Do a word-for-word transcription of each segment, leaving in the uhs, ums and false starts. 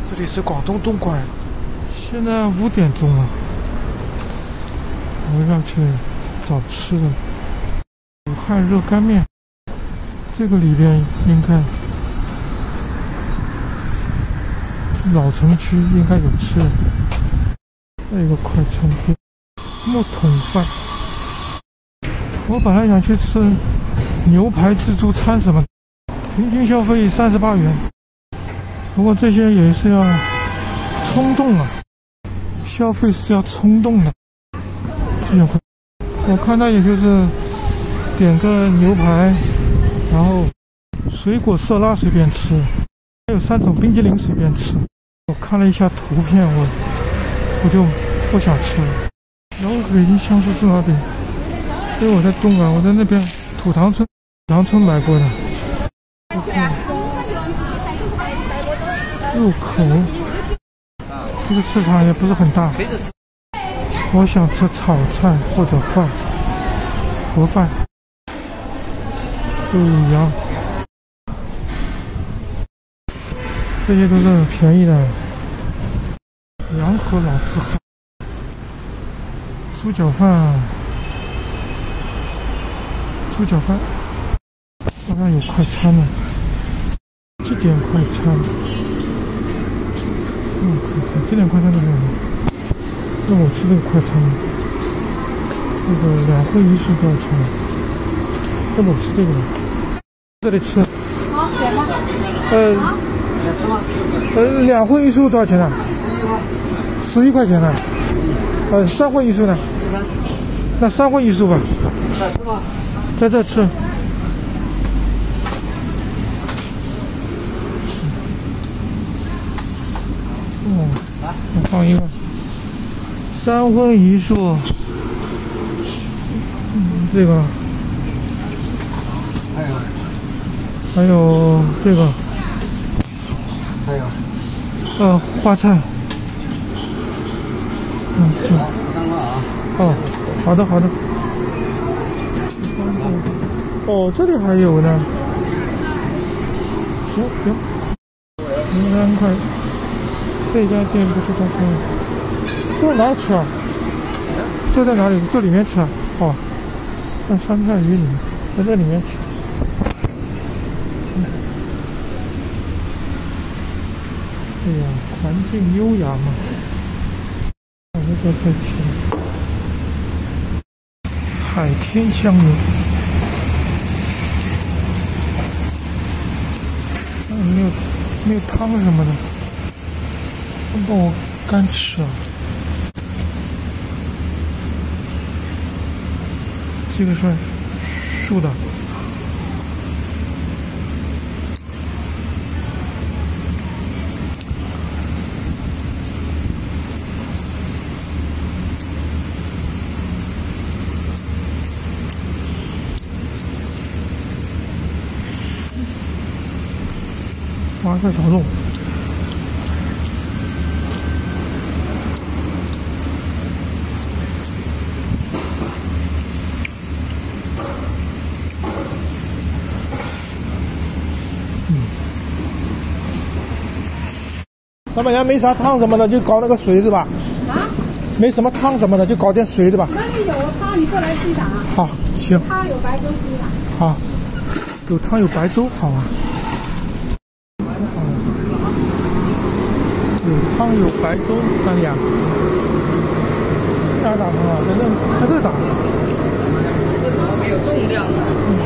这里是广东东莞，现在五点钟了，我要去找吃的。武汉热干面，这个里边应该老城区应该有吃的。还有一个快餐店，木桶饭。我本来想去吃牛排自助餐什么的，平均消费三十八元。不过这些也是要冲动啊，消费是要冲动的。这样快，我看他也就是点个牛排，然后水果色拉随便吃，还有三种冰激凌随便吃。我看了一下图片，我我就不想吃了。然后北京香酥猪脑饼，因为我在东莞，我在那边土塘村土塘村买过的。入口，这个市场也不是很大。我想吃炒菜或者饭，盒饭都一样。这些都是很便宜的。洋河老字号，猪脚饭，猪脚饭，好像有快餐呢，这点快餐。嗯，快餐，这点快餐都没有。那我吃这个快餐，这个两荤一素多少钱？那我吃这个吧。这里吃。好，点吗？呃，想吃吗？呃，两荤一素多少钱呢？十一块钱呢。呃，三荤一素呢？那三荤一素吧。想吃吗？在这吃。哦，我放一个三荤一素，嗯，这个，还有，还有这个，还有，呃，花菜，嗯，是十三块啊。哦，好的好的。哦，这里还有呢。行行，十三块。这家店不是他开的，这在哪里吃啊？这在哪里？这里面吃啊？哦，在酸菜鱼里面，在这里面吃。嗯、哎呀，环境优雅嘛，我们在这吃。海天香油，啊、没有没有汤什么的。帮我干吃啊！这个是素的。花菜炒肉。老板娘没啥汤什么的，就搞那个水对吧？啊？没什么汤什么的，就搞点水对吧？ 那里有汤，你过来自己打。 好，行。 汤有白粥自己打。 好，有汤有白粥，好啊。有汤有白粥，哪里啊？哪打汤啊？在这，在这打。这怎么没有重量呢？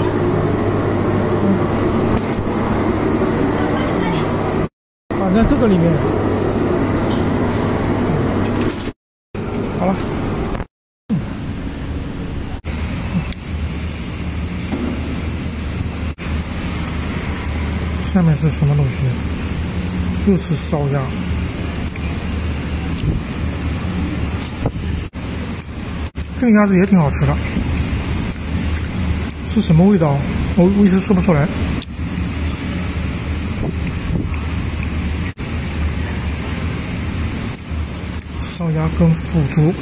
嗯。啊，在这个里面。好了。嗯。下面是什么东西？又是烧鸭。这个鸭子也挺好吃的，是什么味道？我我一时说不出来。烧鸭跟腐竹，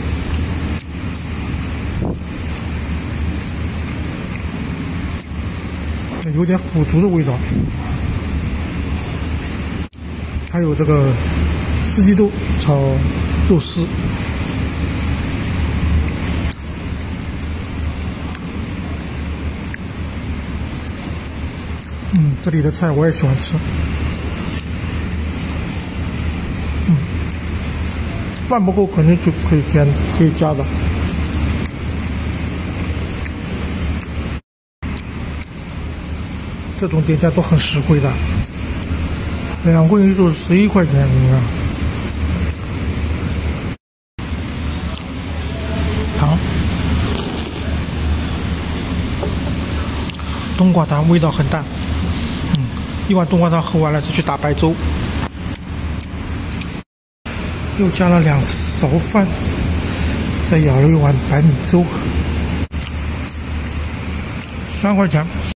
有点腐竹的味道。 还有这个四季豆炒肉丝。嗯，这里的菜我也喜欢吃。嗯，饭不够肯定就可以加，可以加的。这种点价都很实惠的，两个人就十一块钱，你看。糖，冬瓜汤味道很淡。嗯，一碗冬瓜汤喝完了，再去打白粥。又加了两勺饭，再舀了一碗白米粥，三块钱。